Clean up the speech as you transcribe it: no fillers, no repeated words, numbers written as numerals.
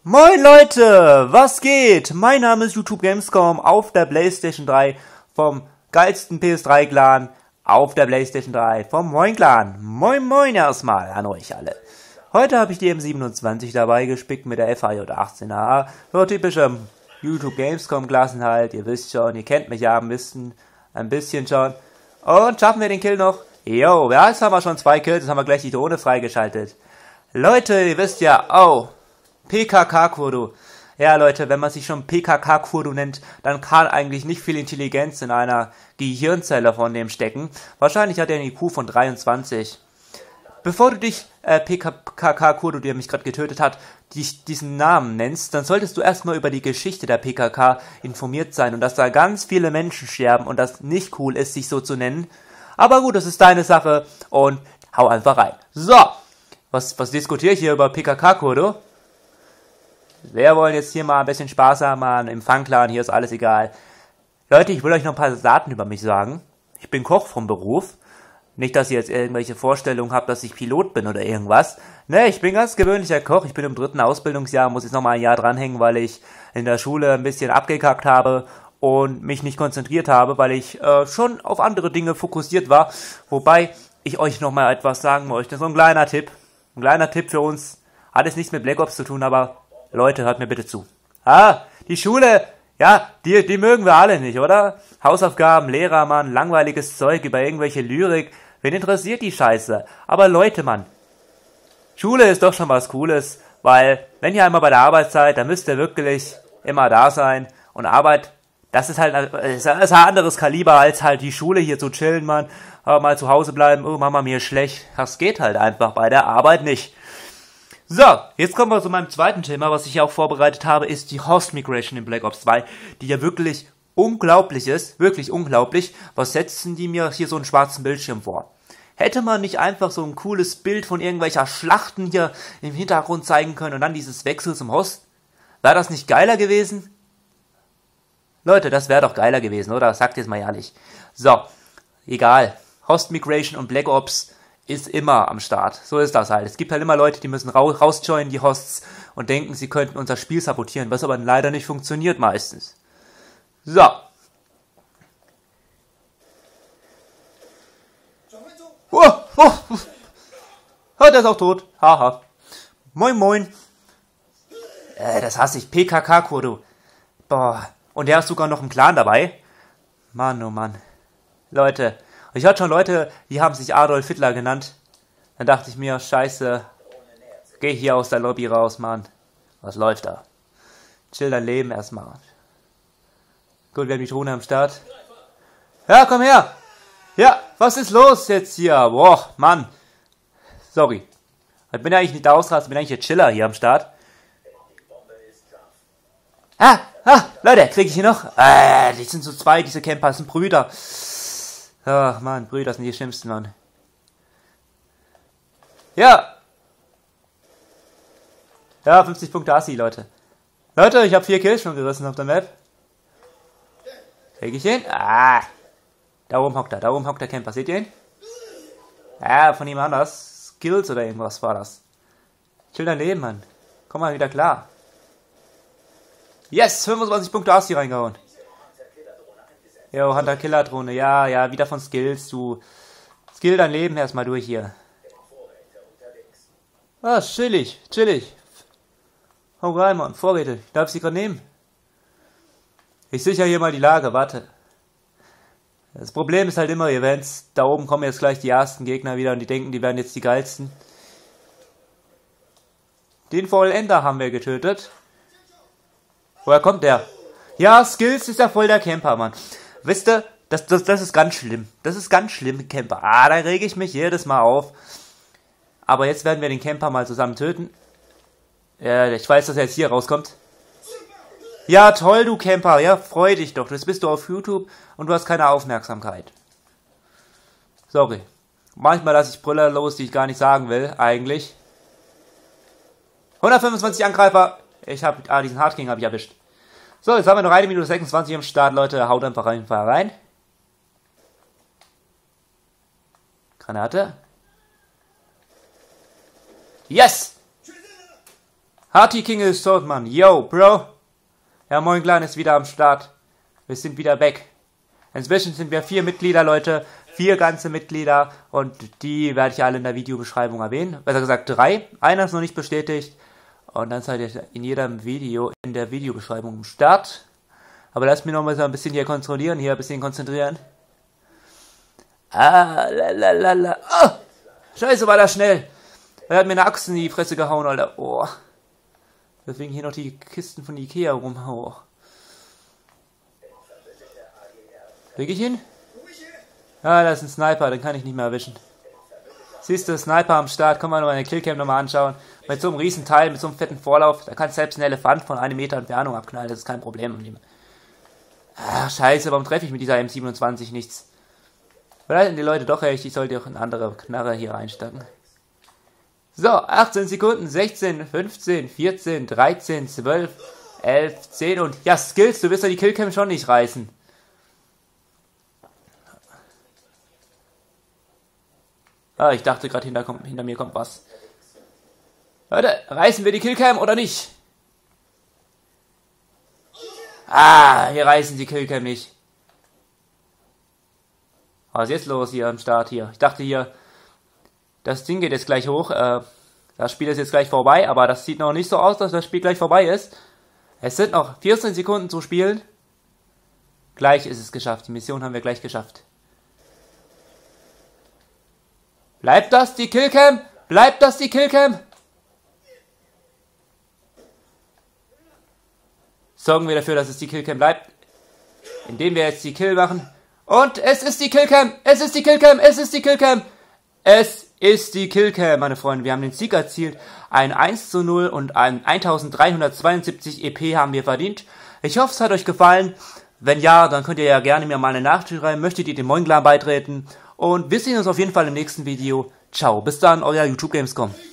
Moin Leute, was geht? Mein Name ist YouTube Gamescom auf der PlayStation 3 vom geilsten PS3 Clan auf der PlayStation 3 vom Moin Clan. Moin Moin erstmal an euch alle. Heute habe ich die M27 dabei gespickt mit der FAJ18A. So typischer YouTube Gamescom Klassenhalt, ihr wisst schon, ihr kennt mich ja ein bisschen schon. Und schaffen wir den Kill noch? Jo, ja, jetzt haben wir schon 2 Kills, jetzt haben wir gleich die Drohne freigeschaltet. Leute, ihr wisst ja, oh, PKK-Kurdo. Ja, Leute, wenn man sich schon PKK-Kurdo nennt, dann kann eigentlich nicht viel Intelligenz in einer Gehirnzelle von dem stecken. Wahrscheinlich hat er einen IQ von 23. Bevor du dich, PKK-Kurdo, der mich gerade getötet hat, diesen Namen nennst, dann solltest du erstmal über die Geschichte der PKK informiert sein und dass da ganz viele Menschen sterben und das nicht cool ist, sich so zu nennen. Aber gut, das ist deine Sache und hau einfach rein. So, was diskutiere ich hier über PKK-Kurdo? Wir wollen jetzt hier mal ein bisschen Spaß haben, Mann. Im Fun-Clan, hier ist alles egal. Leute, ich will euch noch ein paar Daten über mich sagen. Ich bin Koch vom Beruf. Nicht, dass ihr jetzt irgendwelche Vorstellungen habt, dass ich Pilot bin oder irgendwas. Ne, ich bin ganz gewöhnlicher Koch. Ich bin im 3. Ausbildungsjahr, muss jetzt nochmal ein Jahr dranhängen, weil ich in der Schule ein bisschen abgekackt habe und mich nicht konzentriert habe, weil ich schon auf andere Dinge fokussiert war. Wobei ich euch nochmal etwas sagen möchte. So ein kleiner Tipp. Ein kleiner Tipp für uns. Hat jetzt nichts mit Black Ops zu tun, aber Leute, hört mir bitte zu. Die Schule, ja, die mögen wir alle nicht, oder? Hausaufgaben, Lehrer, Mann, langweiliges Zeug über irgendwelche Lyrik. Wen interessiert die Scheiße? Aber Leute, Mann, Schule ist doch schon was Cooles, weil, wenn ihr einmal bei der Arbeit seid, dann müsst ihr wirklich immer da sein. Und Arbeit, das ist halt ist ein anderes Kaliber als halt die Schule hier zu chillen, Mann. Mal zu Hause bleiben, oh Mama, mir ist schlecht. Das geht halt einfach bei der Arbeit nicht. So, jetzt kommen wir zu meinem zweiten Thema, was ich auch vorbereitet habe, ist die Host Migration in Black Ops 2, die ja wirklich unglaublich ist, wirklich unglaublich. Was setzen die mir hier so einen schwarzen Bildschirm vor? Hätte man nicht einfach so ein cooles Bild von irgendwelcher Schlachten hier im Hintergrund zeigen können und dann dieses Wechsel zum Host? Wäre das nicht geiler gewesen? Leute, das wäre doch geiler gewesen, oder? Sagt jetzt mal ehrlich. So, egal. Host Migration und Black Ops ist immer am Start. So ist das halt. Es gibt halt immer Leute, die müssen rausjoinen, die Hosts, und denken, sie könnten unser Spiel sabotieren, was aber leider nicht funktioniert meistens. So. Oh, der ist auch tot. Haha. Moin, moin. Das hasse ich. PKK-Kurdo. Boah. Und der ist sogar noch im Clan dabei. Mann, oh Mann. Leute. Ich hatte schon Leute, die haben sich Adolf Hitler genannt. Dann dachte ich mir, scheiße, geh hier aus der Lobby raus, Mann. Was läuft da? Chill dein Leben erstmal. Gut, wir haben die Drohne am Start. Ja, komm her. Ja, was ist los jetzt hier? Boah, Mann. Sorry. Ich bin eigentlich nicht der Ausraster, ich bin eigentlich der Chiller hier am Start. Leute, krieg ich hier noch? Die sind so 2, diese Camper, das sind Brüder. Ach, Mann, Brüder sind die schlimmsten, Mann. Ja, 50 Punkte Assi, Leute. Leute, ich habe 4 Kills schon gerissen auf der Map. Krieg ich ihn? Da oben hockt der Camper, seht ihr ihn? Ja, von ihm anders. Skills oder irgendwas war das. Chill dein Leben, Mann. Komm mal wieder klar. Yes, 25 Punkte Assi reingehauen. Jo, Hunter-Killer-Drohne, ja, wieder von Skills, du. Skill dein Leben erstmal durch hier. Chillig. Hau rein, Mann, Vorräte. Darf ich sie gerade nehmen? Ich sichere hier mal die Lage, warte. Das Problem ist halt immer, ihr werdet, da oben kommen jetzt gleich die ersten Gegner wieder und die denken, die werden jetzt die geilsten. Den Vollender haben wir getötet. Woher kommt der? Ja, Skills ist ja voll der Camper, Mann. Wisst ihr, das ist ganz schlimm. Das ist ganz schlimm, Camper. Da rege ich mich jedes Mal auf. Aber jetzt werden wir den Camper mal zusammen töten. Ja, ich weiß, dass er jetzt hier rauskommt. Ja, toll, du Camper. Ja, freu dich doch. Jetzt bist du auf YouTube und du hast keine Aufmerksamkeit. Sorry. Manchmal lasse ich Brüller los, die ich gar nicht sagen will, eigentlich. 125 Angreifer. Ich habe diesen Hard King habe ich erwischt. So, jetzt haben wir noch 1 Minute 26 am Start, Leute. Haut einfach rein. Granate. Yes! Harty King ist tot, Mann. Yo, Bro. Ja, Moin Clan ist wieder am Start. Wir sind wieder back. Inzwischen sind wir 4 Mitglieder, Leute. 4 ganze Mitglieder. Und die werde ich alle in der Videobeschreibung erwähnen. Besser gesagt 3. Einer ist noch nicht bestätigt. Und dann seid ihr in jedem Video in der Videobeschreibung am Start. Aber lasst mich noch mal so ein bisschen hier kontrollieren. Hier ein bisschen konzentrieren. Ah, lalalala. Oh, scheiße, war das schnell. Er hat mir eine Axt in die Fresse gehauen, Alter. Oh. Deswegen hier noch die Kisten von Ikea rumhauen. Krieg ich ihn? Ah, das ist ein Sniper, den kann ich nicht mehr erwischen. Siehst du, Sniper am Start. Können wir noch eine Killcam nochmal anschauen. Mit so einem riesen Teil, mit so einem fetten Vorlauf, da kann selbst ein Elefant von 1 Meter Entfernung abknallen. Das ist kein Problem. Ach, scheiße, warum treffe ich mit dieser M27 nichts? Vielleicht sind die Leute doch recht, ich sollte auch eine andere Knarre hier reinstecken. So, 18 Sekunden, 16, 15, 14, 13, 12, 11, 10 und... Ja, Skills, du wirst ja die Killcam schon nicht reißen. Ah, ich dachte gerade, hinter mir kommt was. Leute, reißen wir die Killcam oder nicht? Ah, wir reißen die Killcam nicht. Was ist jetzt los hier am Start hier? Ich dachte hier, das Ding geht jetzt gleich hoch. Das Spiel ist jetzt gleich vorbei, aber das sieht noch nicht so aus, dass das Spiel gleich vorbei ist. Es sind noch 14 Sekunden zu spielen. Gleich ist es geschafft. Die Mission haben wir gleich geschafft. Bleibt das die Killcam? Bleibt das die Killcam? Sorgen wir dafür, dass es die Killcam bleibt. Indem wir jetzt die Kill machen. Und es ist die Killcam! Es ist die Killcam! Es ist die Killcam! Es ist die Killcam, meine Freunde. Wir haben den Sieg erzielt. Ein 1:0 und ein 1372 EP haben wir verdient. Ich hoffe, es hat euch gefallen. Wenn ja, dann könnt ihr ja gerne mir mal eine Nachricht schreiben. Möchtet ihr dem Moin Clan beitreten? Und wir sehen uns auf jeden Fall im nächsten Video. Ciao, bis dann, euer YouTube Gamescom.